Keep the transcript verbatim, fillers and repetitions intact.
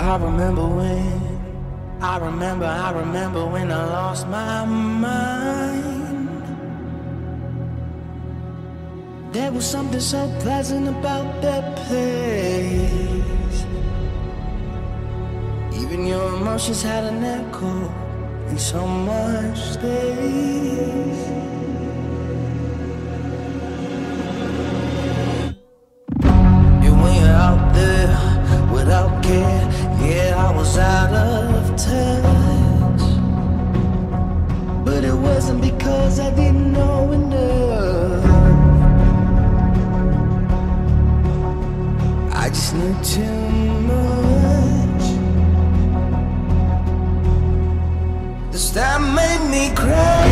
I remember when, I remember, I remember when I lost my mind. There was something so pleasant about that place. Even your emotions had an echo in so much space. And when you're out there without care, yeah, I was out of touch. But it wasn't because I didn't know enough. I just knew too much. This time made me cry.